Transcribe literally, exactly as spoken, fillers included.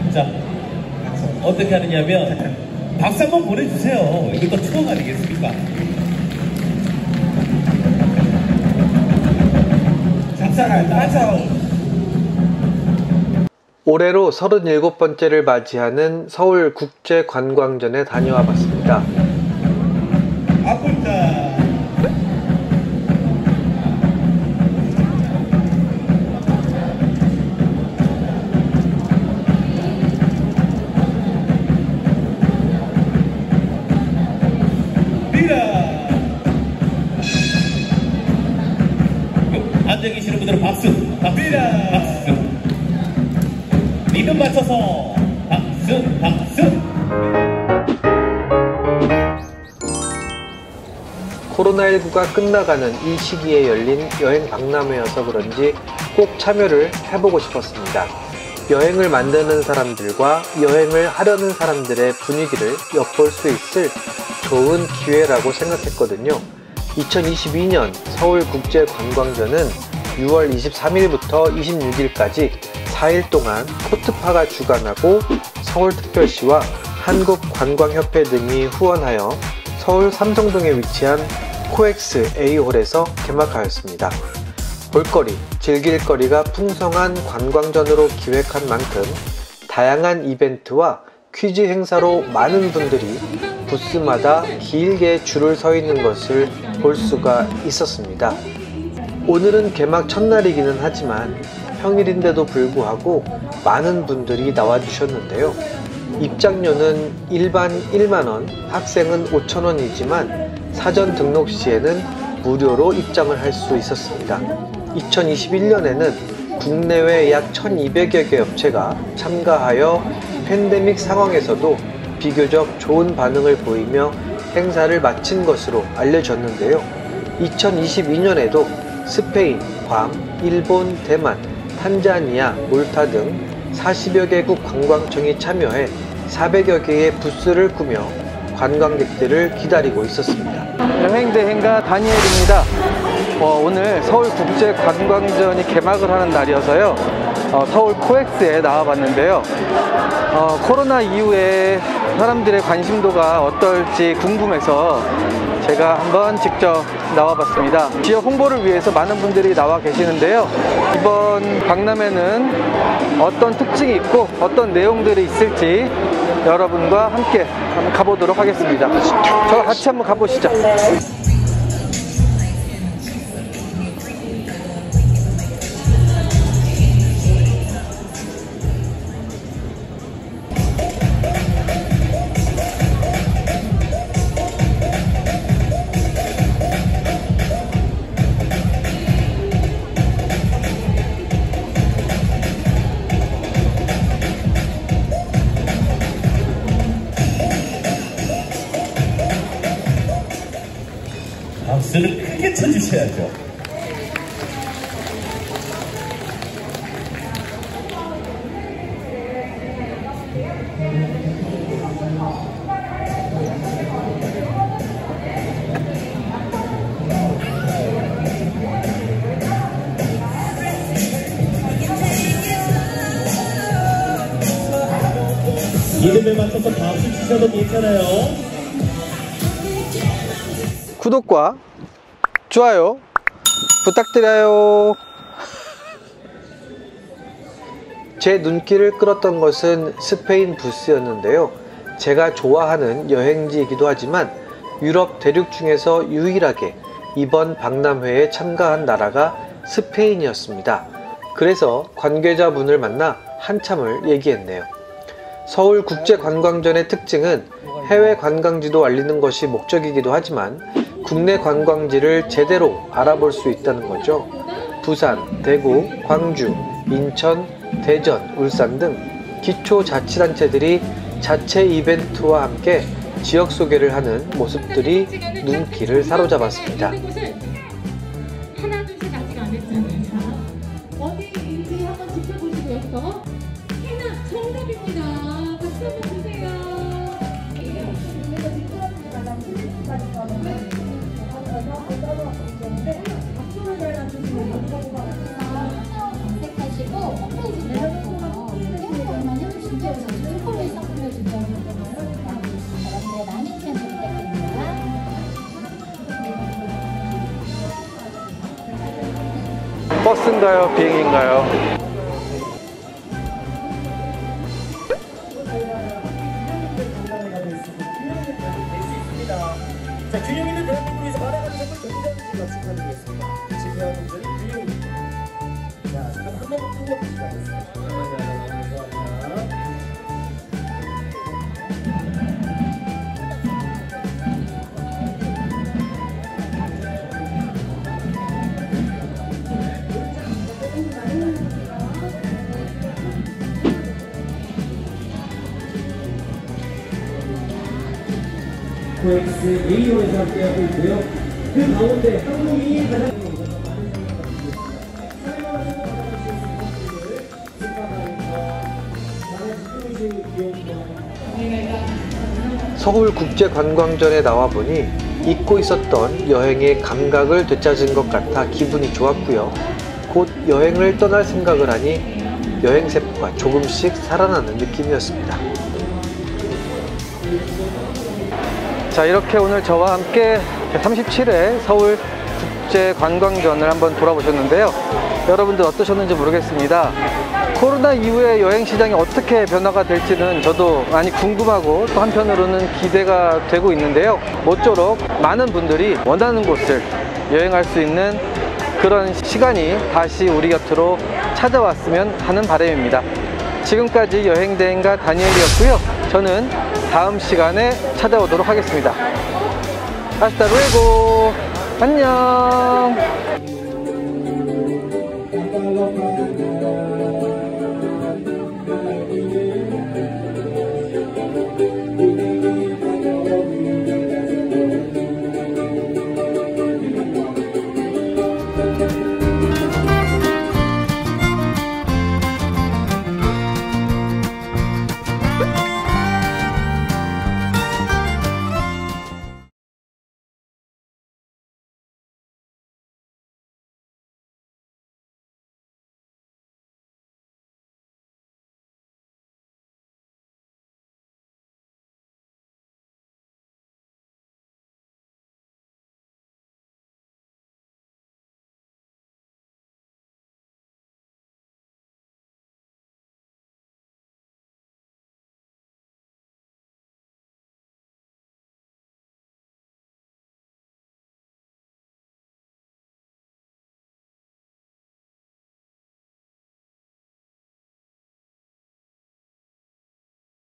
자, 어떻게 하느냐면 박수 한번 보내주세요. 이것도 추억 아니겠습니까? 작사가 따서 올해로 서른일곱 번째를 맞이하는 서울국제관광전에 다녀와 봤습니다. 아플다. 앉아 계시는 분들은 박수, 박수, 박수. 리듬 맞춰서 박수, 박수. 코로나십구가 끝나가는 이 시기에 열린 여행 박람회여서 그런지 꼭 참여를 해보고 싶었습니다. 여행을 만드는 사람들과 여행을 하려는 사람들의 분위기를 엿볼 수 있을 좋은 기회라고 생각했거든요. 이천이십이 년 서울국제관광전은 유월 이십삼일부터 이십육일까지 사 일 동안 코트파가 주관하고 서울특별시와 한국관광협회 등이 후원하여 서울 삼성동에 위치한 코엑스 A홀에서 개막하였습니다. 볼거리, 즐길거리가 풍성한 관광전으로 기획한 만큼 다양한 이벤트와 퀴즈 행사로 많은 분들이 부스마다 길게 줄을 서 있는 것을 볼 수가 있었습니다. 오늘은 개막 첫날이기는 하지만 평일인데도 불구하고 많은 분들이 나와주셨는데요. 입장료는 일반 일만 원, 학생은 오천 원이지만 사전 등록 시에는 무료로 입장을 할 수 있었습니다. 이천이십일 년에는 국내외 약 천이백여 개 업체가 참가하여 팬데믹 상황에서도 비교적 좋은 반응을 보이며 행사를 마친 것으로 알려졌는데요. 이천이십이 년에도 스페인, 괌, 일본, 대만, 탄자니아, 몰타 등 사십여 개국 관광청이 참여해 사백여 개의 부스를 꾸며 관광객들을 기다리고 있었습니다. 여행대행가 다니엘입니다. 어, 오늘 서울국제관광전이 개막을 하는 날이어서요. 어, 서울 코엑스에 나와봤는데요. 어, 코로나 이후에 사람들의 관심도가 어떨지 궁금해서 제가 한번 직접 나와봤습니다. 지역 홍보를 위해서 많은 분들이 나와 계시는데요. 이번 박람회는 어떤 특징이 있고 어떤 내용들이 있을지 여러분과 함께 한번 가보도록 하겠습니다. 저와 같이 한번 가보시죠. 박수를 크게 쳐주셔야죠. 이름에 맞춰서 박수 치셔도 괜찮아요. 구독과 좋아요 부탁드려요. 제 눈길을 끌었던 것은 스페인 부스였는데요. 제가 좋아하는 여행지이기도 하지만 유럽 대륙 중에서 유일하게 이번 박람회에 참가한 나라가 스페인이었습니다. 그래서 관계자분을 만나 한참을 얘기했네요. 서울국제관광전의 특징은 해외 관광지도 알리는 것이 목적이기도 하지만 국내 관광지를 제대로 알아볼 수 있다는 거죠. 부산, 대구, 광주, 인천, 대전, 울산 등 기초자치단체들이 자체 이벤트와 함께 지역 소개를 하는 모습들이 눈길을 사로잡았습니다. 하나 둘 셋 아직 안 했잖아요. 자, 어디인지 한번 지켜보시고 여기서 해나 정답입니다. 박수 한번 주세요. 검색하시고 홈페이지 내려가서 해나 정답만 해주시면 차인가요? 비행인가요? 자, 균형 있는 대한민국에서 말아가는 선물 경기장을 박수 부탁드리겠습니다. 지금 분들이 균형입니다. 자, 지금 한 번만 끄고 보시기 바랍니다. 코엑스 예이오에서 함께하고 있고요. 그 가운데 한국이 가장 서울국제관광전에 나와보니 잊고 있었던 여행의 감각을 되찾은 것 같아 기분이 좋았고요. 곧 여행을 떠날 생각을 하니 여행 세포가 조금씩 살아나는 느낌이었습니다. 자, 이렇게 오늘 저와 함께 삼십칠 회 서울국제관광전을 한번 돌아보셨는데요. 여러분들 어떠셨는지 모르겠습니다. 코로나 이후에 여행시장이 어떻게 변화가 될지는 저도 많이 궁금하고 또 한편으로는 기대가 되고 있는데요. 모쪼록 많은 분들이 원하는 곳을 여행할 수 있는 그런 시간이 다시 우리 곁으로 찾아왔으면 하는 바람입니다. 지금까지 여행대행가 다니엘이었고요. 저는 다음 시간에 찾아오도록 하겠습니다. 아스타 루에고. 안녕.